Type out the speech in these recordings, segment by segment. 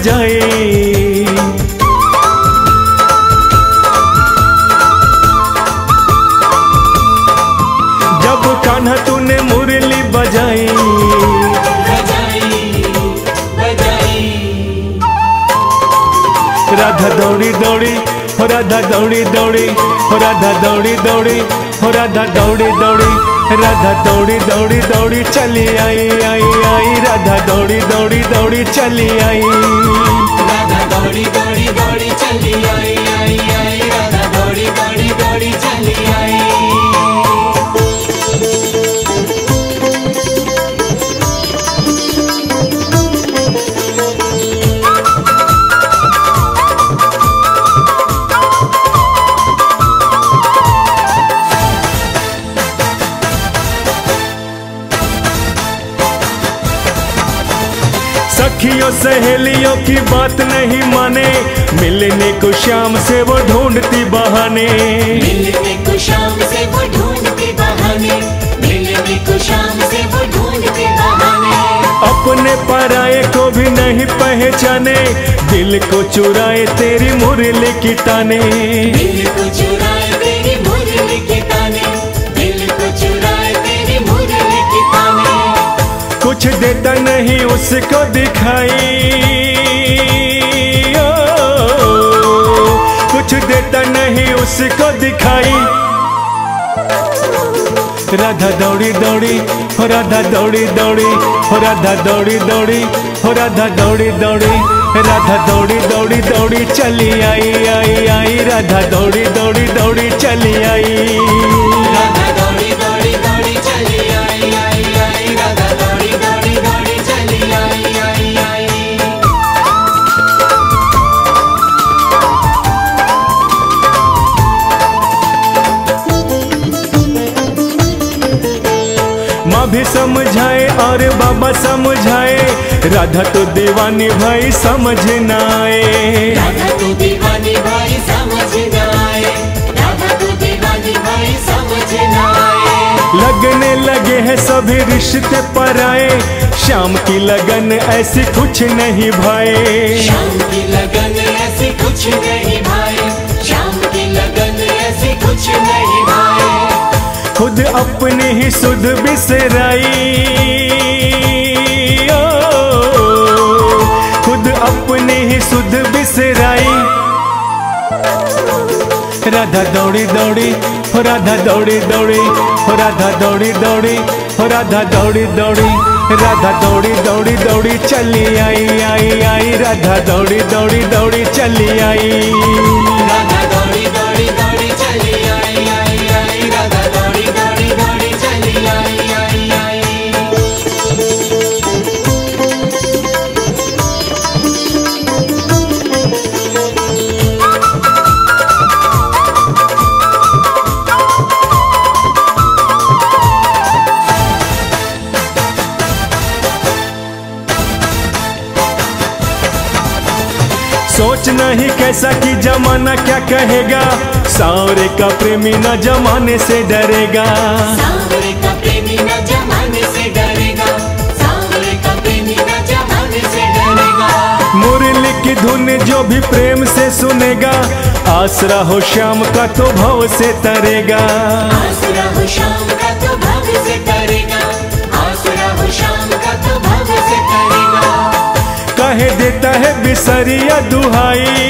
बजाई। जब कान्हा तूने मुरली बजाई, राधा दौड़ी दौड़ी हो राधा दौड़ी दौड़ी हो राधा दौड़ी दौड़ी हो राधा दौड़ी दौड़ी, राधा दौड़ी दौड़ी दौड़ी चली आई आई आई, राधा दौड़ी दौड़ी दौड़ी चली आई, राधा दौड़ी दौड़ी दौड़ी चली आई आई आई, राधा दौड़ी दौड़ी दौड़ी चली आई। सखियों सहेलियों की बात नहीं माने, मिलने को शाम से वो ढूंढती बहाने, मिलने को शाम से वो ढूंढती बहाने, मिलने को शाम से वो ढूंढती बहाने। अपने पराये को भी नहीं पहचाने, दिल को चुराए तेरी मुरली की ताने, दिल को चुराए तेरी मुरली की ताने, दिल को चुराए तेरी मुरली की ताने। कुछ देता नहीं उसको दिखाई, कुछ देता नहीं उसको दिखाई, राधा दौड़ी दौड़ी हो राधा दौड़ी दौड़ी हो राधा दौड़ी दौड़ी हो राधा दौड़ी दौड़ी, राधा दौड़ी दौड़ी दौड़ी चली आई आई आई, राधा दौड़ी दौड़ी दौड़ी चली आई, राधा दौड़ी दौड़ी दौड़ी चली आई आई आई, राधा दौड़ी दौड़ी दौड़ी चली आई आई आई। माँ भी समझाए और बाबा समझाए, राधा तो दीवानी भाई समझ न आए, राधा तो दीवानी भाई समझ न आए, राधा तो दीवानी भाई समझ न आए। लगने लगे हैं सभी रिश्ते पराए, शाम की लगन ऐसी कुछ नहीं भाई, शाम की लगन ऐसी कुछ नहीं भाई, शाम की लगन ऐसी कुछ नहीं भाई। खुद अपनी ही सुध बिसराई, खुद अपनी ही सुध बिसराई, राधा दौड़ी दौड़ी हो राधा दौड़ी दौड़ी हो राधा दौड़ी दौड़ी हो राधा दौड़ी दौड़ी, राधा दौड़ी दौड़ी दौड़ी चली आई आई आई, राधा दौड़ी दौड़ी दौड़ी चली आई, राधा दौड़ी दौड़ी दौड़ी चली आई आई आई, राधा दौड़ी दौड़ी दौड़ी चली आई आई आई। सोच नहीं कैसा कि जमाना क्या कहेगा, सांवरे का प्रेमी न जमाने से डरेगा, सांवरे का प्रेमी न जमाने से डरेगा, सांवरे का प्रेमी न जमाने से डरेगा। मुरली की धुन जो भी प्रेम से सुनेगा, आसरा हो शाम का तो भव से तरेगा, आसरा हो शाम का तो भव से तरेगा, आसरा हो शाम का तो भव से तरेगा। कहे देता है बिसरिया दुहाई,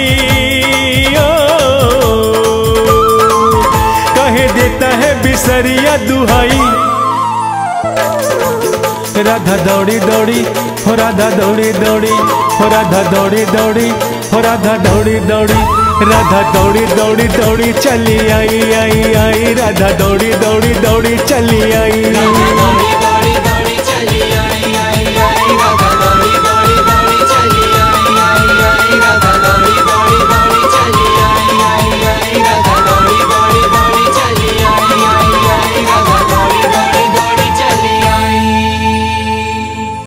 कहे देता है बिसरिया दुहाई, राधा दौड़ी दौड़ी हो राधा दौड़ी दौड़ी हो राधा दौड़ी दौड़ी हो राधा दौड़ी दौड़ी, राधा दौड़ी दौड़ी दौड़ी चली आई आई आई, राधा दौड़ी दौड़ी दौड़ी चली आई।